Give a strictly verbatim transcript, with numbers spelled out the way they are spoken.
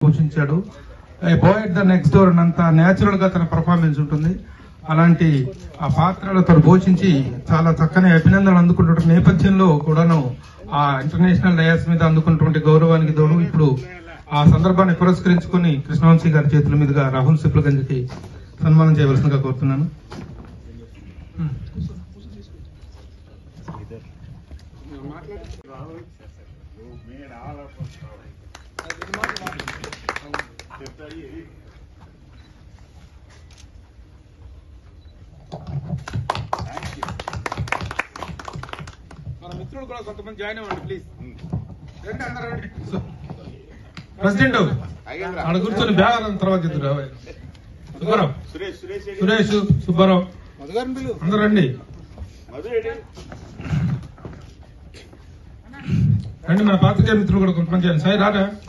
పోషించాడు. Boy at the next door అంత natural గా తన పర్ఫార్మెన్స్ ఉంటుంది. అలాంటి ఆ పాత్రలు తను పోషించి చాలా చక్కని అభినందనలు అందుకుంటున్న నేపథ్యంలో కూడాను ఆ ఇంటర్నేషనల్ డయాస్ మీద అందుకున్నటువంటి గౌరవానికి తోడు ఇప్పుడు ఆ సందర్భాన్ని పురస్కరించుకుని కృష్ణవంశీ గారి చేతుల మీదుగా రాహుల్ సిప్లగంజ్ కి సన్మానం చేయవలసిందిగా కోరుతున్నాను. మన మిత్రులు కూడా కొంతమంది జాయిన్ అవ్వండి ప్లీజ్. ప్రెసిడెంట్ ఆడ కూర్చొని బ్యాగ్ తర్వాత చెప్తారు. సుబ్బారావు, సురేష్, సుబ్బారావు అందరూ రండి రండి. మన పాత్రికేయ మిత్రులు కూడా కొంతమంది జాయిన్. సాయి రారా.